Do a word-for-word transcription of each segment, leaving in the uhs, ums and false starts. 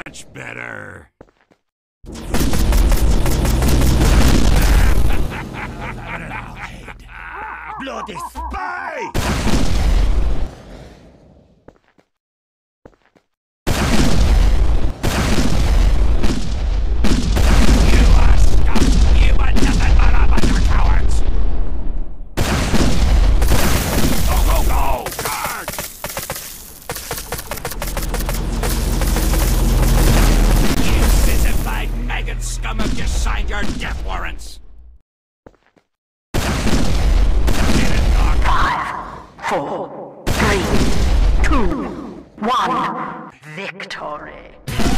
Much better. Bloody spy! Scum have just signed your death warrants! Five, four, three, two, one. Victory.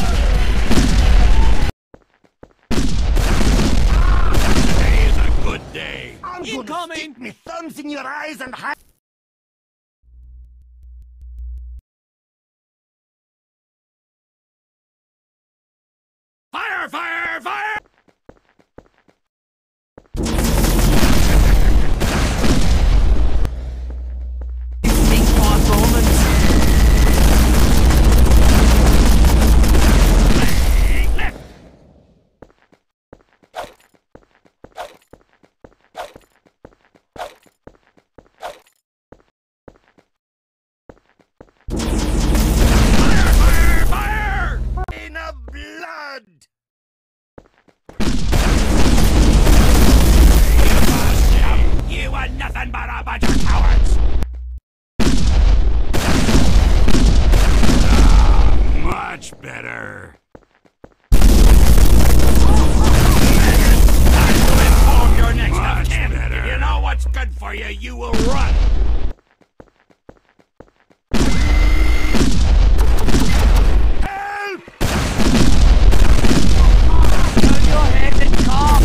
Today is a good day. I'm gonna stick me thumbs in your eyes and hide. Fire! Fire! Fire! Nothing but a bunch of cowards! Ah, much better. Time to inform your next of kin. If you know what's good for you, you will run. Help! Turn your head and cough.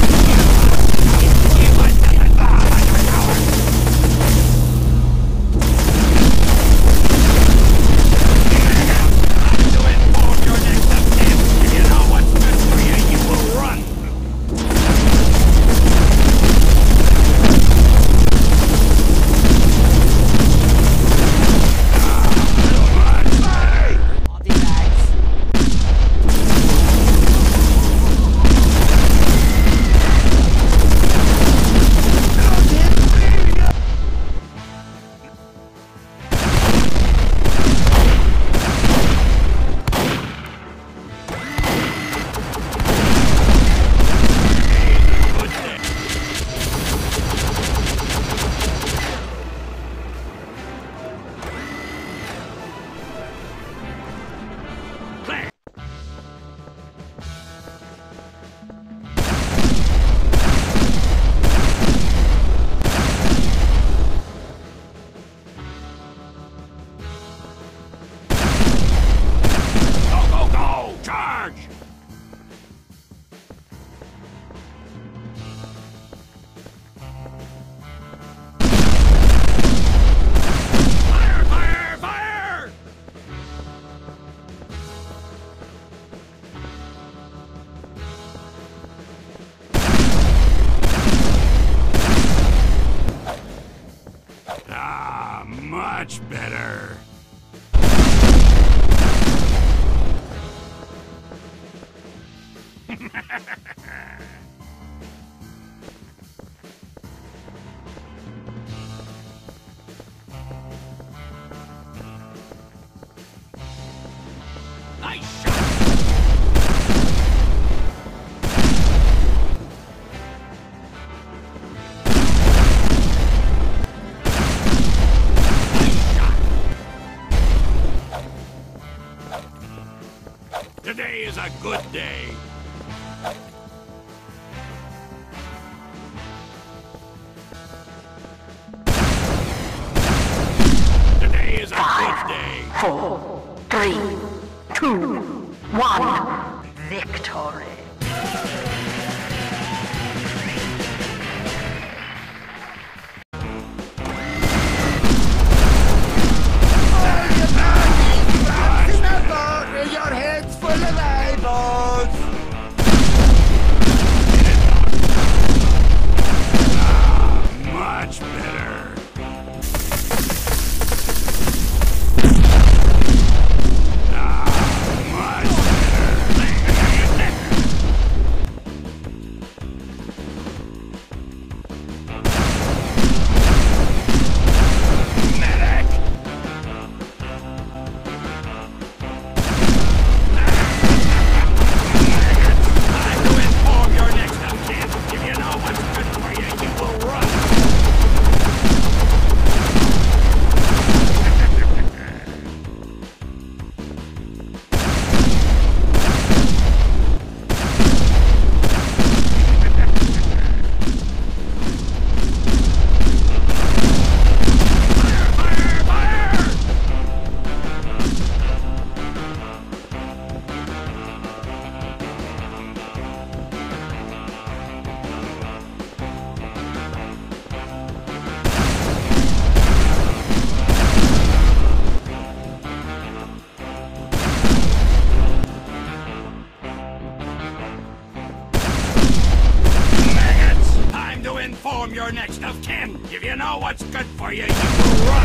Much better. Nice shot. Today is a good day. Today is a Five, good day. Four, three, two, one. Victory. Your head's full of eyeballs! Ah, much better. Ah, much better. show him your next of kin. If you know what's good for you, you will run.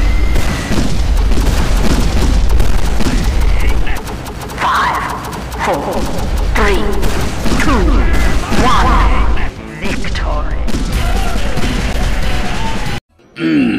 Five, four, three, two, one. Victory.